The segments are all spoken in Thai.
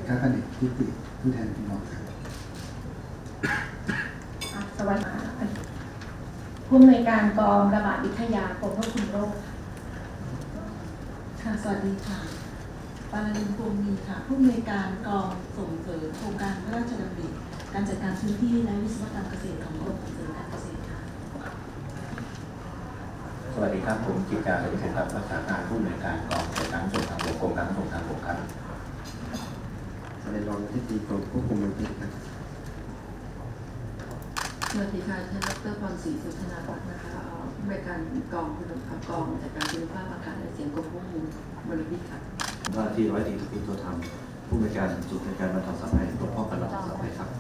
ครับท่านเอกที่ติผู้แทนพี่น้องครับสวัสดีค่ะผู้อำนวยการกองระบาดวิทยากรมควบคุมโรคค่ะสวัสดีค่ะปาราลินภูมิค่ะผู้อำนวยการกองส่งเสริมโครงการพระราชดำริการจัดการพื้นที่และวิศวกรรมเกษตรของกรมส่งเสริมการเกษตรค่ะสวัสดีครับผมกิจการสุขภาพรักษาการผู้อำนวยการกองจัดการส่งทางบกกรมการขนส่งทางบกครับสวัสดีรองอธิบดีกรมควบคุมมลพิษครับสวัสดีค่ะท่านดร.พรศรีสุธนารัตน์นะคะผู้อำนวยการกองจัดการคุณภาพอากาศและเสียงกรมควบคุมมลพิษค่ะว่าที่ร้อยตรีทุกิจตัวทำผู้อำนวยการจุดในการบรรเทาสาธารณภัยป้องกันบรรเทาสาธารณภัยครับ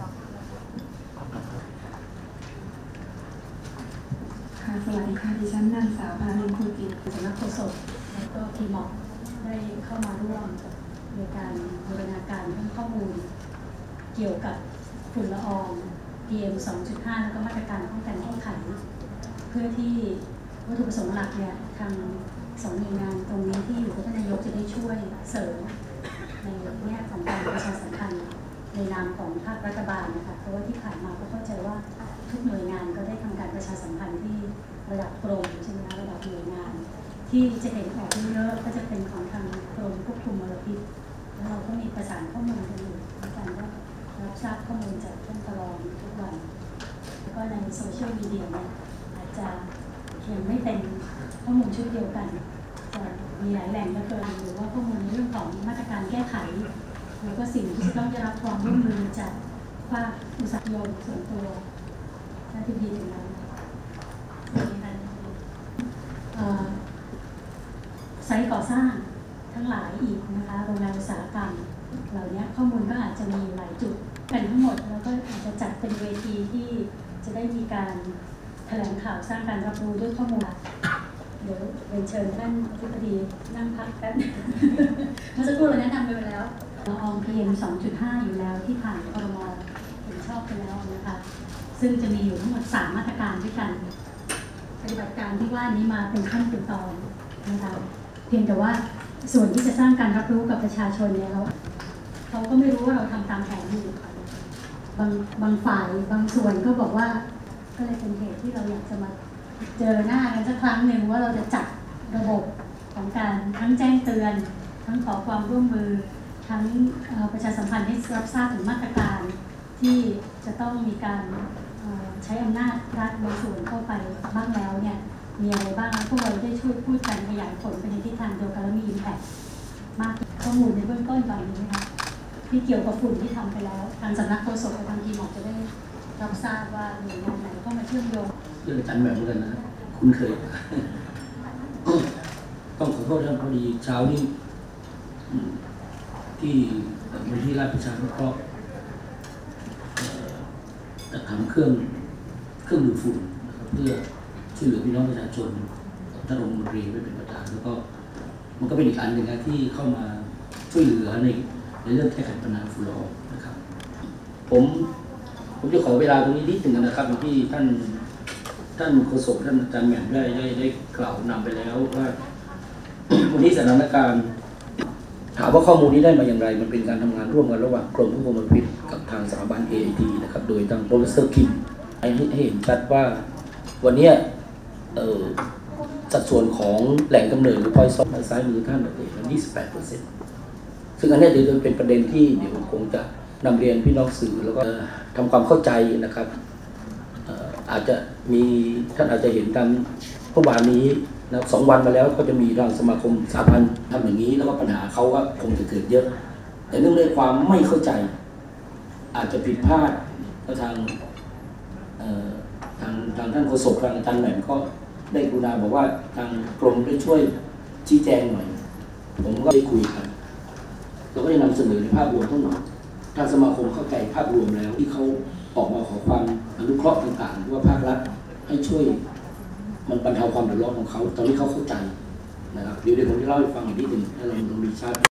ค่ะสวัสดีค่ะดิฉันนางสาวพานินคุณกินสำนักโฆษกแล้วก็ทีมได้เข้ามาร่วมในการบูรณาการเรื่องข้อมูลเกี่ยวกับฝุ่นละออง PM 2.5 แล้วก็มาตรการป้องกันแก้ไขเพื่อที่วัตถุประสงค์หลักเนี่ยทางสองหน่วยงานตรงนี้ที่อยู่กับท่านนายกจะได้ช่วยเสริมในแง่ของการประชาสัมพันธ์ในนามของภาครัฐบาลนะคะเพราะว่าที่ผ่านมาก็เข้าใจว่าทุกหน่วยงานก็ได้ทำการประชาสัมพันธ์ที่ระดับกรมใช่ไหมคะระดับหน่วยงานที่จะเห็นออกเยอะก็จะเป็นของทางกรมควบคุมมลพิษแล้วเราก็มีประสานข้อมูลกันอยู่ในการรับทราบข้อมูลจากท่านตลอดทุกวันแล้วก็ในโซเชียลมีเดียเนี่ยอาจจะยังไม่เป็นข้อมูลชุดเดียวกันจะมีหลายแหล่งเหลือเกินหรือว่าข้อมูลในเรื่องของมาตรการแก้ไขแล้วก็สิ่งที่จะต้องได้รับความร่วมมือจากภาคอุตสาหกรรมส่วนตัวท่านที่ดีถึงนั้นไซต์ก่อสร้างทั้งหลายอีกนะคะโรงงานอุตสาหกรรมเหล่านี้ข้อมูลก็อาจจะมีหลายจุดกันทั้งหมดแล้วก็อาจจะจัดเป็นเวทีที่จะได้มีการแถลงข่าวสร้างการรับรู้ด้วยข้อมูลเดี๋ยวเรียนเชิญท่านอธิบดีนั่งพักกัน เมื่อสักครู่เราแนะนำไปแล้วละออง PM 2.5 อยู่แล้วที่ผ่านครม.เห็นชอบไปแล้วนะคะซึ่งจะมีอยู่ทั้งหมด3มาตรการด้วยกันปฏิบัติการที่ว่านี้มาเป็นขั้นเป็นตอนนะคะเพียงแต่ว่าส่วนที่จะสร้างการรับรู้กับประชาชนเนี่ยเขาก็ไม่รู้ว่าเราทำตามแผนอยู่บางฝ่ายบางส่วนก็บอกว่าก็เลยเป็นเหตุที่เราอยากจะมาเจอหน้ากันสักครั้งหนึ่งว่าเราจะจัดระบบของการทั้งแจ้งเตือนทั้งขอความร่วมมือทั้งประชาสัมพันธ์ให้รับทราบถึงมาตรการที่จะต้องมีการใช้อำนาจรัฐบางส่วนเข้าไปบ้างแล้วเนี่ยมีอะไรบ้างพวกเราได้ช่วยพูดกันขยายผลไปในทิศทางเดียวกันแล้วมี impact มากข้อมูลในเบื้องต้นตอนนี้นะคะที่เกี่ยวกับฝุ่นที่ทำไปแล้วทางสำนักโฆษกกับทางทีมจะได้รับทราบว่าหน่วยงานไหนเข้ามาเชื่อมโยงเรื่องจันแบบเหมือนกันนะคุ้นเคยต้องขอโทษท่านพอดีเช้านี้ที่มูลที่ราชประชานุเคราะห์จัดทำเครื่องดูดฝุ่นนะครับเพื่อช่วยเหลือพี่น้องประชาชนท่านองค์มนตรีไว้เป็นประธานแล้วก็มันก็เป็นอีกอันหนึ่งนะที่เข้ามาช่วยเหลือในเรื่องแก้ไขปัญหาฝุ่นละอองนะครับผมจะขอเวลาตรงนี้นิดหนึ่งนะครับที่ท่านโฆษกท่านอาจารย์แหม่มได้กล่าวนำไปแล้วว่าวันนี้สถานการณ์ถามว่าข้อมูลนี้ได้มาอย่างไรมันเป็นการทำงานร่วมกันระหว่างกรมควบคุมมลพิษกับทางสถาบัน AIT นะครับโดยทางโปรเฟสเซอร์คิมให้เห็นชัดว่าวันนี้สัดส่วนของแหล่งกำเนิดหรือพอยซอฟทางซ้ายมือท่านเลยมัน 28%ซึ่งอันนี้เดี๋ยวเป็นประเด็นที่เดี๋ยวคงจะนำเรียนพี่น้องสื่อแล้วก็ทำความเข้าใจนะครับอาจจะมีท่านอาจจะเห็นตามเมื่อวานนี้นะ2 วันมาแล้วก็จะมีทางสมาคมสาพันธ์ทำอย่างนี้แล้วก็ปัญหาเขาก็คงจะเกิดเยอะแต่เนื่องด้วยความไม่เข้าใจอาจจะผิดพลาดก็ทางท่านโฆษกทางอาจารย์แหม่มก็ได้กรุณาบอกว่าทางกรมได้ช่วยชี้แจงหน่อยผมก็ได้คุยกันเราก็ได้นำเสนอในภาพรวมทั้งหมดทางสมาคมเข้าใจภาพรวมแล้วที่เขาออกมาขอความอนุเคราะห์ต่างๆว่าภาครัฐให้ช่วยมันบรรเทาความเดือดร้อนของเขาตอนนี้เขาเข้าใจนะครับเดี๋ยวผมจะเล่าให้ฟังอีกนิดหนึ่งให้เรามีชาติ